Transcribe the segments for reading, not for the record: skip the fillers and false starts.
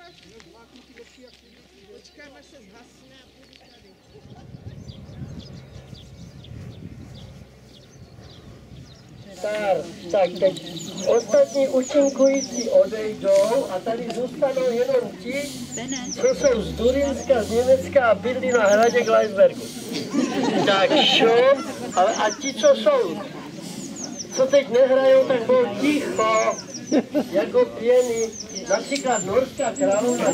Počkám, až se zhasne a půjdu tady. Tak teď ostatní účinkující odejdou a tady zůstanou jenom ti, co jsou z Durynska, z Německa a bydlí na hradě Gleisbergu. Tak šup, a ti, co teď nehrajou, tak budou ticho, jako pěny. Například norská královna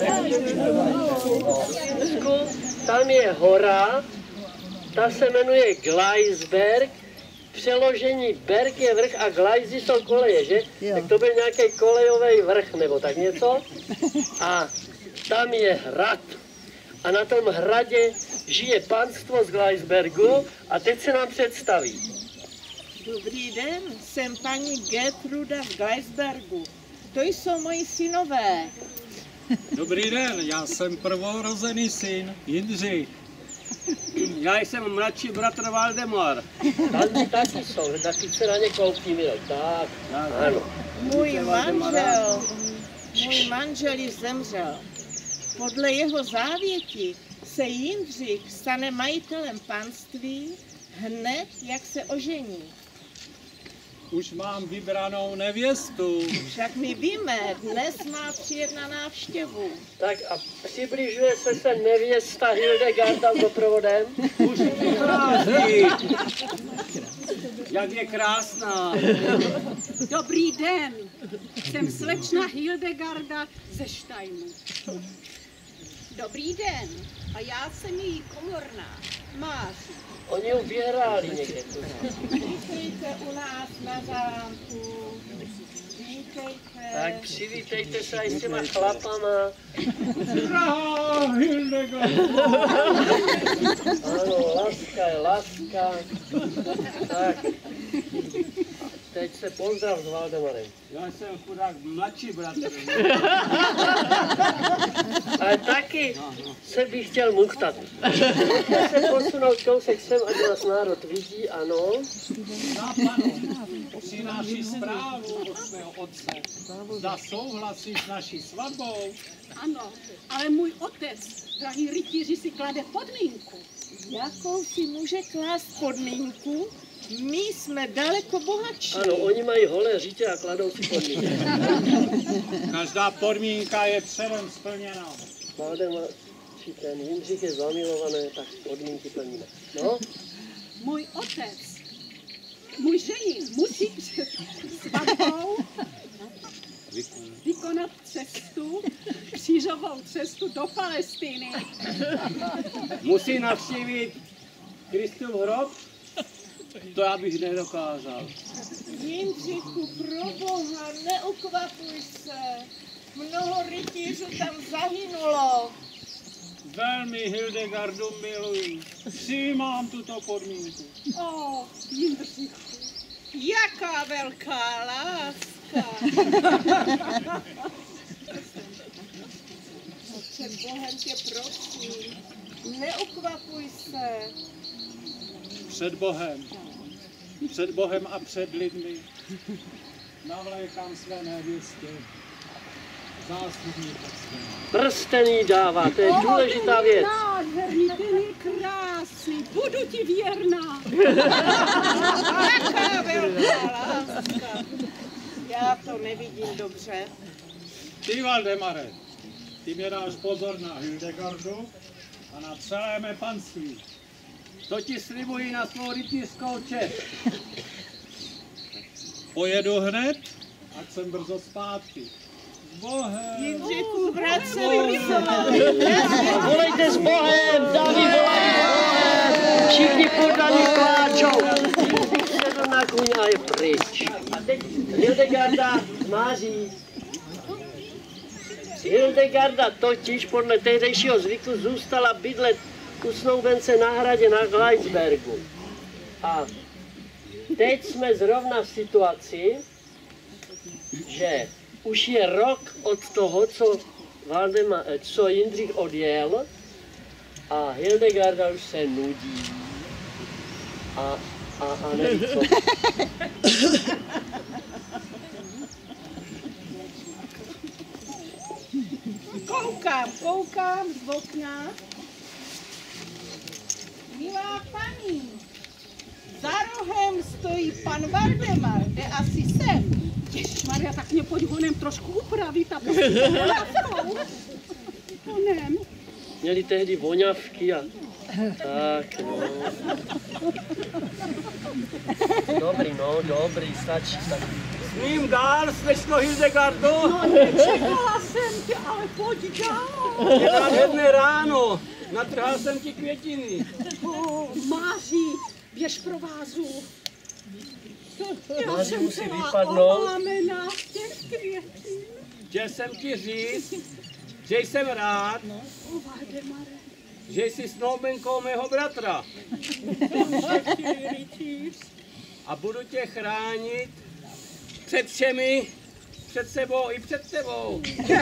tam je hora, ta se jmenuje Gleisberg. Přeložení berg je vrch a glajzy jsou koleje, že? Jo. Tak to byl nějaký kolejový vrch nebo tak něco. A tam je hrad. A na tom hradě žije panstvo z Gleisbergu a teď se nám představí. Dobrý den, jsem paní Gertruda z Gleisbergu. To jsou moji synové. Dobrý den, já jsem prvorozený syn Jindřich. Já jsem mladší bratr Valdemar. Tady taky jsou, taky se na ně koupí, tak, ano. Můj manžel již zemřel. Podle jeho závěti se Jindřich stane majitelem panství hned, jak se ožení. Už mám vybranou nevěstu. Však my víme, dnes má přijet na návštěvu. Tak a přibližuje se nevěsta Hildegarda s doprovodem? Už přichází. Jak je krásná. Dobrý den, jsem slečna Hildegarda ze Štajnu. Dobrý den, a já jsem její komorná, Máří. Oni ho vyhráli někde. Vítejte u nás na zámku. Vítejte. Tak přivítejte se i s těma chlapama. Drahá Hildegarda. Ano, láska je láska. Tak. Teď se pozdrav s Valdemarem. Já jsem chudák mladší bratr. Ale taky se bych chtěl muchtat. Můžete se posunout kousek sem, ať nás národ vidí, ano. Přináší zprávu od svého otce. Zda souhlasí s naší svatbou. Ano, ale můj otec, drahý rytíři, si klade podmínku. Jakou si může klást podmínku? My jsme daleko bohatší. Ano, oni mají holé řítě a kladou si podmínky. Každá podmínka je předem splněna. Valdemar, či ten Jindřich je zamilovaný, tak podmínky plníme. No? Můj otec, můj ženich, musí před svatbou vykonat cestu, křížovou cestu do Palestiny. Musí navštívit Kristův hrob? To já bych nedokázal. Jindřichu, pro Boha, neukvapuj se. Mnoho rytířů tam zahynulo. Velmi Hildegardu miluji. Přijímám tuto podmínku. O, Jindřichu. Jaká velká láska. Před Bohem tě prosím, neukvapuj se. Před Bohem a před lidmi navlékám své nevěstě zástupní prsten. Prsten jí dává, to je důležitá věc. Nádherný, ten je krásný, budu ti věrná. Jaká velká láska. Já to nevidím dobře. Ty, Valdemare, ty mě dáš pozor na Hildegardu a na celé mé panství. To ti slibuji na svou rytířskou čest. Pojedu hned, ať jsem brzo zpátky. S Bohem! Jindřichu, vrát se mi. Volejte s Bohem, dámy volají s Bohem. Všichni poddaní pláčou. Jindřich sedl na kůň a je pryč. A teď Hildegarda máří. Hildegarda totiž podle tehdejšího zvyku zůstala bydlet u snoubence na hradě na Gleisbergu. A teď jsme zrovna v situaci, že už je rok od toho, co Jindřich odjel a Hildegarda už se nudí. A neví co. Koho Koukám z okna. Milá paní, za rohem stojí pan Valdemar, jde asi sem. Ježišmarja, tak mě pojď honem trošku upravit a prostě láskou. Honem. Měli tehdy voňavky a tak, no. Dobrý, stačí. Smím dál, slečno Hildegardo? No nečekala jsem tě, ale pojď dál. Je nádherné ráno, natrhal jsem ti květiny. Máří, běž pro vázu. Já Máří jsem musí celá vypadnout. olámená z těch květin. Chtěl jsem ti říct, že jsem rád, O Valdemare, že jsi snoubenkou mého bratra ty rytíř. a budu tě chránit před všemi, před sebou i před tebou.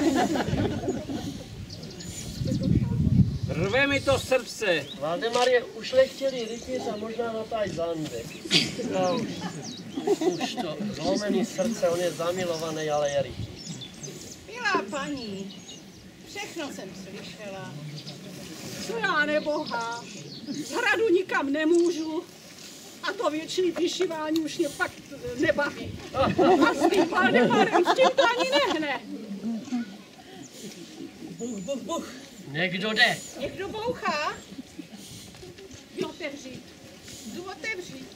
Rve mi to srdce. Valdemar je ušlechtilý rytíř a možná na taj zande. No, už to zlomený srdce, on je zamilovaný, ale je rytíř. Milá paní, všechno jsem slyšela. Co já neboha, z hradu nikam nemůžu. A to věčný vyšívání už mě fakt nebaví. A s tím Valdemarem, s tím to ani nehne. Buch. Někdo jde. Někdo bouchá? Jdi otevřít. Jdu otevřít.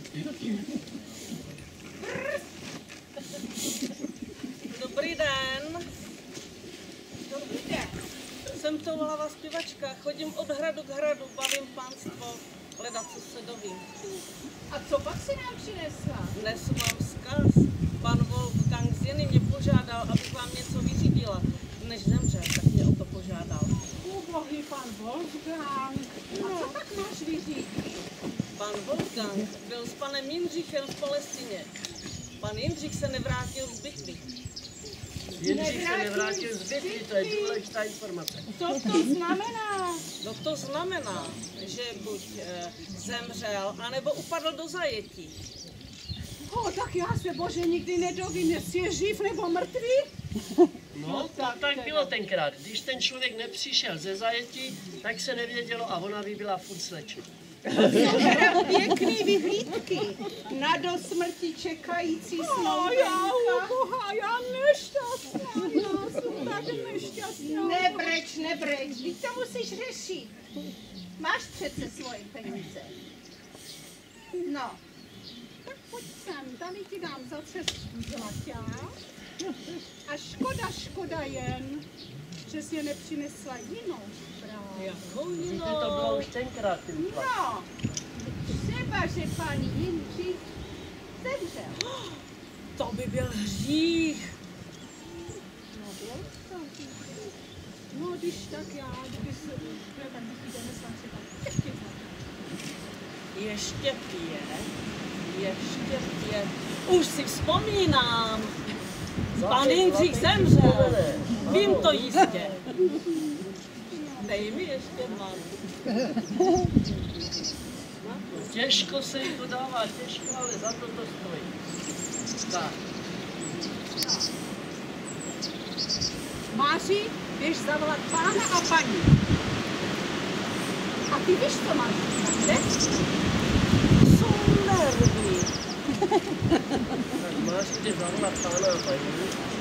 Dobrý den, Dobrý den. jsem Toulavá zpěvačka, chodím od hradu k hradu, bavím pánstvo, hledat, co se dovím. A co pak si nám přinesla? Dnes mám vzkaz, pan Wolfgang z Jeny mě požádal, abych vám něco vyřídila. Než zemřel, tak mě o to požádal. Ubohý pan Wolfgang. A co tak máš vyřídit? Pan Wolfgang byl s panem Jindřichem v Palestině. Pan Jindřich se nevrátil z bitvy. Jindřich se nevrátil z bitvy, to je důležitá informace. Co to znamená? No to znamená, že buď zemřel, anebo upadl do zajetí. Tak já se bože nikdy nedovím, jestli je živ nebo mrtvý. No, tak bylo tenkrát. Když ten člověk nepřišel ze zajetí, tak se nevědělo a ona by byla furt slečna. Teda pěkný vyhlídky. Na do smrti čekající snoubenka. Boha, já nešťastná, já jsem tak nešťastná. Nebreč, vždyť to musíš řešit. Máš přece svoje peníze. No, Tak pojď sem, tady ti dám za cestu zlaťák. A škoda jen, že jsi je nepřinesla jinou zprávu. Jakou Víte, to bylo už tenkrát, ty utla. no. Třeba, že pan Jindřich zemřel. To by byl hřích. No, když tak já, kdyby se tak bych jí donesla třeba ještě Ještě pět. Už si vzpomínám. Pan Jindřich zemřel. Vím to jistě. Dej mi ještě malou. Těžko se jí to dává, těžko, ale za to to stojí. Tak. Máří, běž zavolat pána a paní. A ty víš, co máš říkat, ne? Jsou nervy. Tak máš tě zavolat pána a paní.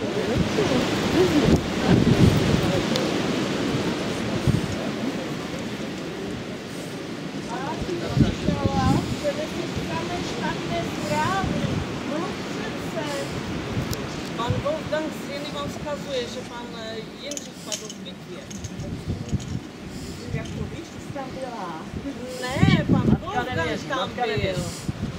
A ty říkala, že vypískáme špatné zprávy. No přece. Pan Wolfgang z Jeny vám vzkazuje, že pan Jindřich padl v bitvě. Jako víš, jsi tam byla. Ne, pan Wolfgang nevěří, tam matka nevěří. byl.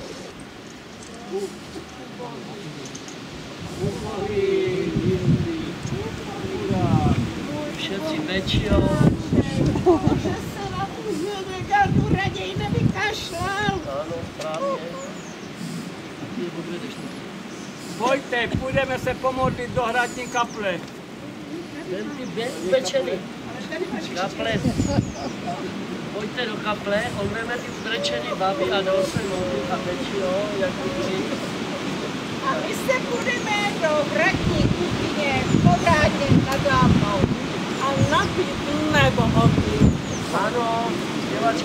Všetci bečio. Že se na tu Hildegardu raději nevykašlal. Ano, právě. A ty budeš Pojďte, půjdeme se pomodlit do hradní kaple. Ven ty upečený. Kaple. Pojďte do kaple, on veme ty udrečený babi a jdou se modlit a bečio, jak ty. A my se budeme do hradní kuchyně pořádně nadlápnout. A napít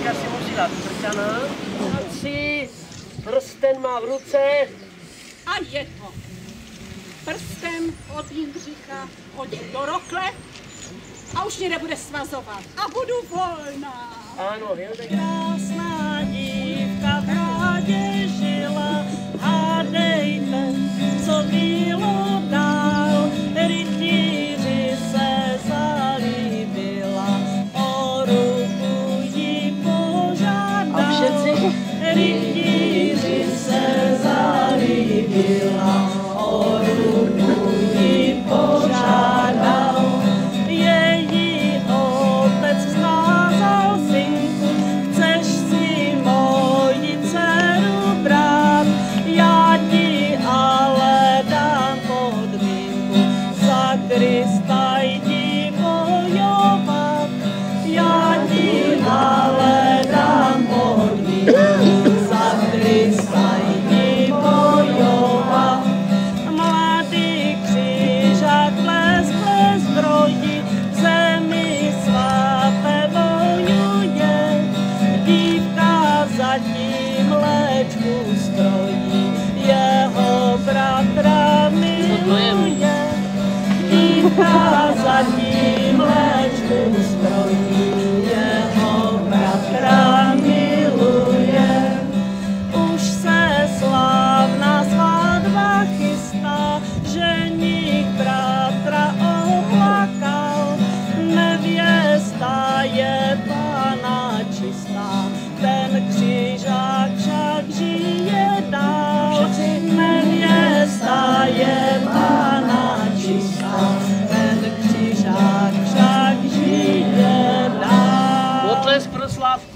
teďka si musí dát krťana. A si prsten má v ruce. A je to. Prstem od Jindřicha hodím do rokle a už mě nebude svazovat. A budu volná. Ano, Hildegard. Krásná dívka v hrádě žila, hádejte, co bylo dál. Rytíři se zalíbila, o ruku jí požádal. A všetci? Rytíři se zalíbila, o ruku jí požádal. Její otec vzkázal synku, chceš si moji dceru brát, já ti ale dám podmínku, za Krista jdi bojovat. Já ti ale dám podmínku, za Krista jdi bojovat. Mladý křižák les brojí, v zemi svaté bojuje. Dívka zatím léčku strojí, jeho bratra miluje. Dívka zatím léčku strojí, jeho bratra miluje. Už se slavná svatba chystá, ženich bratra oplakal. Nevěsta je Pána čistá, ten křižák však žije dál. Nevěsta je Pána čistá, ten křižák však žije dál. Potlesk pro Slávku.